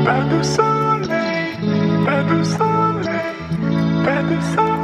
Pas de soleil, pas de soleil, pas de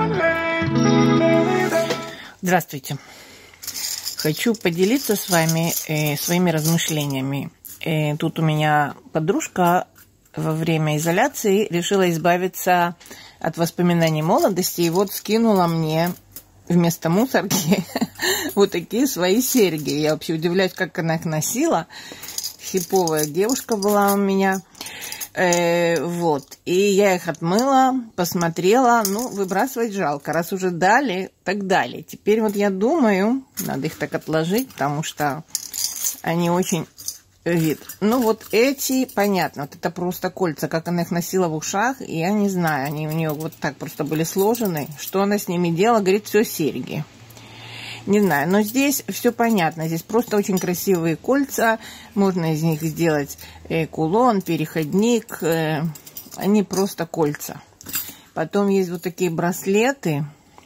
soleil. Здравствуйте. Хочу поделиться с вами своими размышлениями. Тут у меня подружка во время изоляции решила избавиться от воспоминаний молодости и вот скинула мне вместо мусорки вот такие свои серьги. Я вообще удивляюсь, как она их носила. Хиповая девушка была у меня. Вот. И я их отмыла, посмотрела. Ну, выбрасывать жалко. Раз уже дали, так дали. Теперь вот я думаю, надо их так отложить, потому что они очень вид. Ну, вот эти, понятно, вот это просто кольца, как она их носила в ушах, и я не знаю, они у нее вот так просто были сложены. Что она с ними делала? Говорит, все серьги. Не знаю, но здесь все понятно. Здесь просто очень красивые кольца. Можно из них сделать кулон, переходник. Они просто кольца. Потом есть вот такие браслеты.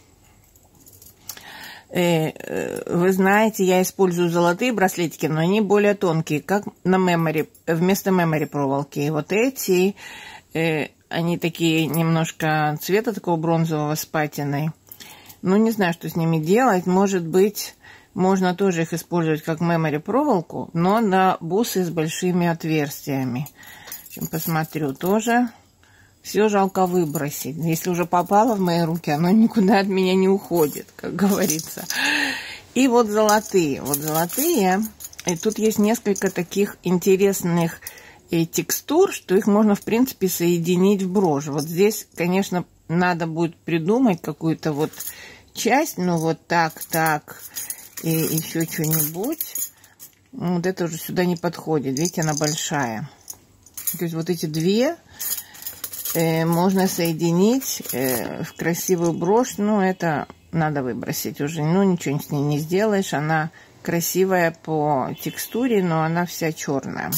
Вы знаете, я использую золотые браслетики, но они более тонкие, как на мемори, вместо мемори проволоки. И вот эти, они такие немножко цвета такого бронзового с патиной. Ну, не знаю, что с ними делать. Может быть, можно тоже их использовать как мемори проволоку, но на бусы с большими отверстиями. В общем, посмотрю тоже. Все жалко выбросить. Если уже попало в мои руки, оно никуда от меня не уходит, как говорится. И вот золотые. Вот золотые. И тут есть несколько таких интересных текстур, что их можно, в принципе, соединить в брошь. Вот здесь, конечно, надо будет придумать какую-то вот часть. Ну, вот так, и еще что-нибудь. Вот это уже сюда не подходит. Видите, она большая. То есть вот эти две можно соединить в красивую брошь. Ну, это надо выбросить уже. Ну, ничего с ней не сделаешь. Она красивая по текстуре, но она вся черная.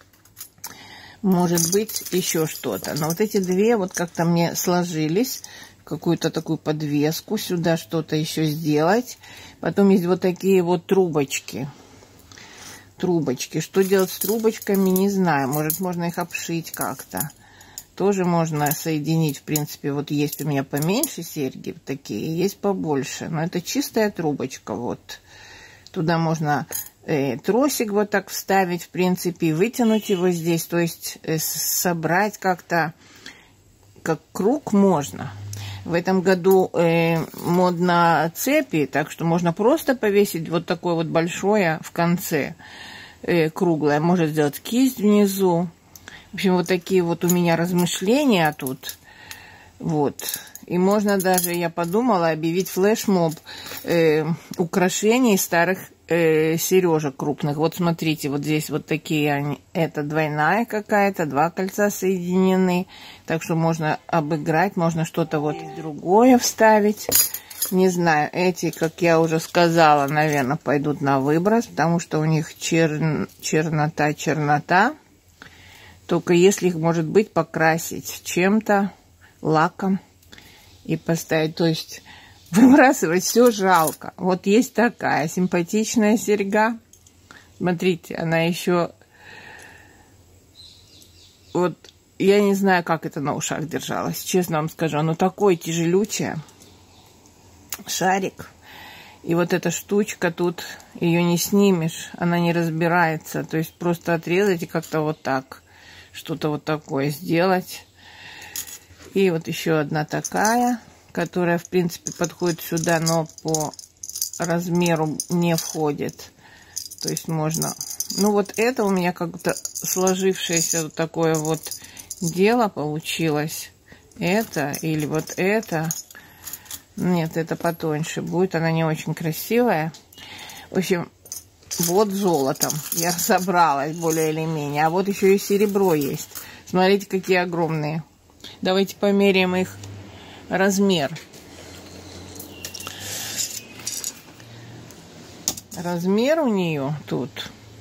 Может быть, еще что-то. Но вот эти две вот как-то мне сложились. Какую-то такую подвеску. Сюда что-то еще сделать. Потом есть вот такие вот трубочки. Трубочки. Что делать с трубочками, не знаю. Может, можно их обшить как-то. Тоже можно соединить, в принципе, вот есть у меня поменьше серьги такие, есть побольше. Но это чистая трубочка, вот. Туда можно тросик вот так вставить, в принципе, и вытянуть его здесь. То есть собрать как-то, как круг можно. В этом году модно цепи, так что можно просто повесить вот такое вот большое в конце, круглое. Можно сделать кисть внизу. В общем, вот такие вот у меня размышления тут. Вот. И можно даже, я подумала, объявить флешмоб украшений старых сережек крупных. Вот смотрите, вот здесь вот такие они. Это двойная какая-то, два кольца соединены. Так что можно обыграть, можно что-то вот другое вставить. Не знаю, эти, как я уже сказала, наверное, пойдут на выброс, потому что у них чернота. Только если их, может быть, покрасить чем-то, лаком и поставить. То есть выбрасывать все жалко. Вот есть такая симпатичная серьга. Смотрите, она еще... Вот я не знаю, как это на ушах держалось. Честно вам скажу, оно такое тяжелючее. Шарик. И вот эта штучка тут, ее не снимешь. Она не разбирается. То есть просто отрезать и как-то вот так... Что-то вот такое сделать. И вот еще одна такая, которая, в принципе, подходит сюда, но по размеру не входит. То есть можно... Ну, вот это у меня как-то сложившееся вот такое вот дело получилось. Это или вот это. Нет, это потоньше будет. Она не очень красивая. В общем... Вот золотом я разобралась более или менее. А вот еще и серебро есть. Смотрите, какие огромные. Давайте померяем их размер. Размер у нее тут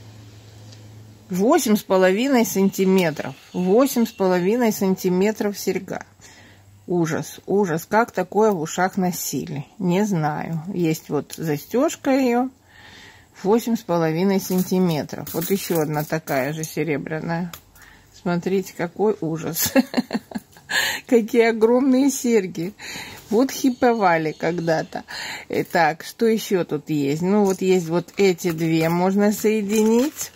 8,5 сантиметров. 8,5 сантиметров серьга. Ужас, ужас. Как такое в ушах носили? Не знаю. Есть вот застежка ее. 8,5 сантиметров. Вот еще одна такая же серебряная. Смотрите, какой ужас. Какие огромные серьги. Вот хиповали когда-то. Так, что еще тут есть? Ну, вот есть вот эти две. Можно соединить.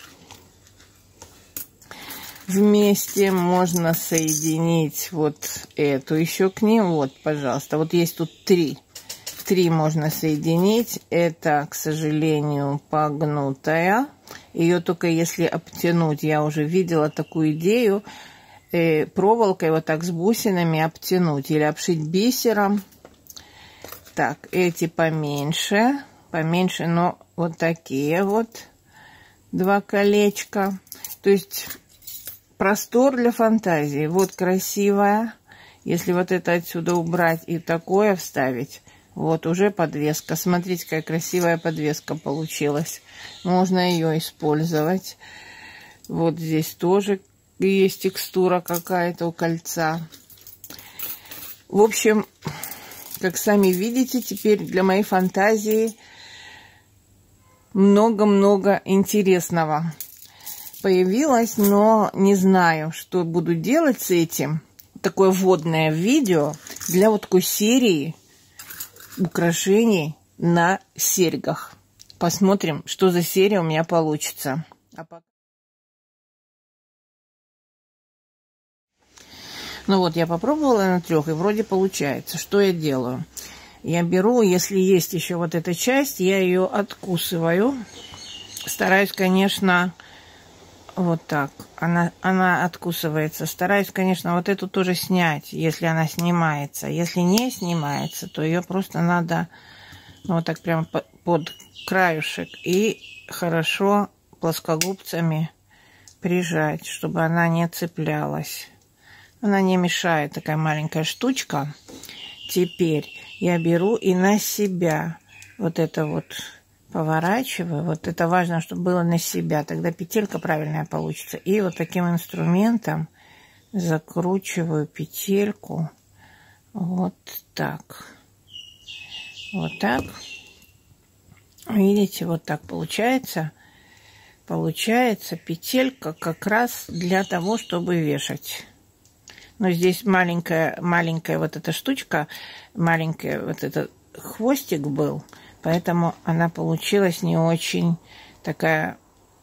Вместе можно соединить вот эту еще к ним. Вот, пожалуйста. Вот есть тут три. Три можно соединить. Это, к сожалению, погнутая. Ее только если обтянуть. Я уже видела такую идею. Проволокой вот так с бусинами обтянуть. Или обшить бисером. Так, эти поменьше. Поменьше, но вот такие вот. Два колечка. То есть простор для фантазии. Вот красивая. Если вот это отсюда убрать и такое вставить. Вот уже подвеска. Смотрите, какая красивая подвеска получилась. Можно ее использовать. Вот здесь тоже есть текстура какая-то у кольца. В общем, как сами видите, теперь для моей фантазии много-много интересного появилось, но не знаю, что буду делать с этим. Такое вводное видео для вот такой серии украшений на серьгах. Посмотрим, что за серия у меня получится. Ну вот, я попробовала на 3, и вроде получается. Что я делаю? Я беру, если есть еще вот эта часть, я ее откусываю. Стараюсь, конечно, вот так. Она откусывается. Стараюсь, конечно, вот эту тоже снять, если она снимается. Если не снимается, то ее просто надо вот так прямо под краюшек и хорошо плоскогубцами прижать, чтобы она не цеплялась. Она не мешает, такая маленькая штучка. Теперь я беру и на себя вот это вот поворачиваю. Вот это важно, чтобы было на себя. Тогда петелька правильная получится. И вот таким инструментом закручиваю петельку. Вот так. Вот так. Видите, вот так получается. Получается петелька как раз для того, чтобы вешать. Но здесь маленькая вот эта штучка, маленький вот этот хвостик был, поэтому она получилась не очень такая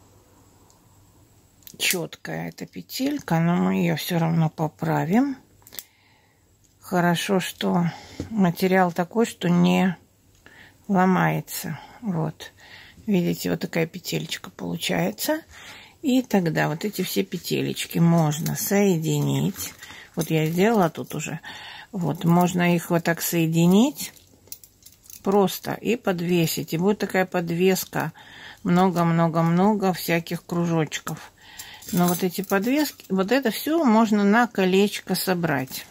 четкая, эта петелька, но мы ее все равно поправим. Хорошо, что материал такой, что не ломается. Вот, видите, вот такая петелька получается. И тогда вот эти все петелечки можно соединить. Вот я сделала тут уже. Вот, можно их вот так соединить просто и подвесить. И будет такая подвеска. Много-много-много всяких кружочков. Но вот эти подвески, вот это все можно на колечко собрать.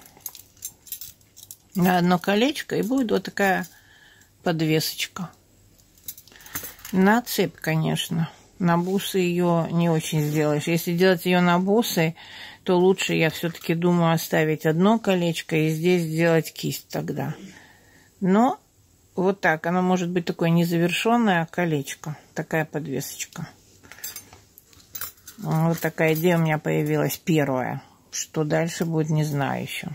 На одно колечко, и будет вот такая подвесочка. На цепь, конечно. На бусы ее не очень сделаешь. Если делать ее на бусы, то лучше, я все-таки думаю, оставить одно колечко и здесь сделать кисть тогда. Но вот так, оно может быть такое незавершенное колечко, такая подвесочка. Вот такая идея у меня появилась первая. Что дальше будет, не знаю еще.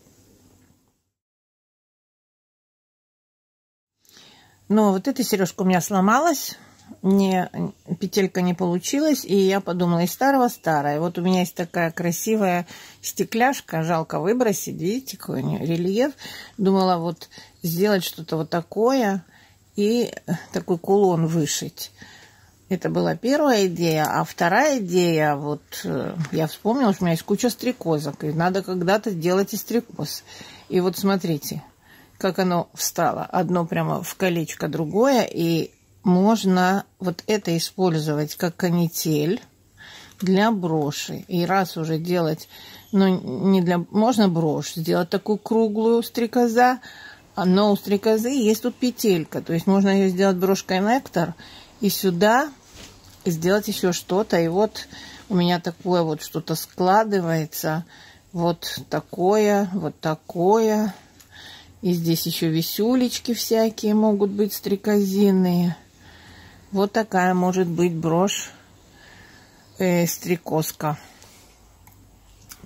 Но вот эта сережка у меня сломалась. Петелька не получилась, и я подумала, из старого старое. Вот у меня есть такая красивая стекляшка, жалко выбросить, видите, какой у нее рельеф. Думала вот сделать что-то вот такое и такой кулон вышить. Это была первая идея, а вторая идея, вот я вспомнила, что у меня есть куча стрекозок, и надо когда-то делать и стрекоз. И вот смотрите, как оно встало, одно прямо в колечко, другое, и можно вот это использовать как канитель для броши. И раз уже делать, ну, не для... Можно брошь сделать такую круглую стрекоза, но у стрекозы есть тут петелька. То есть можно ее сделать брошкой-нектар и сюда сделать еще что-то. И вот у меня такое вот что-то складывается. Вот такое, вот такое. И здесь еще висюлечки всякие могут быть стрекозиные. Вот такая может быть брошь стрекозка.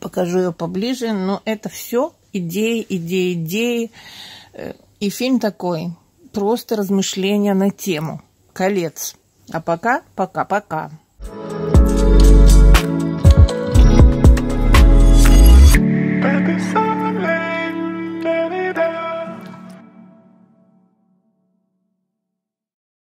покажу ее поближе. Но это все идеи, идеи, идеи. И фильм такой, просто размышления на тему «Колец». А пока, пока-пока. Better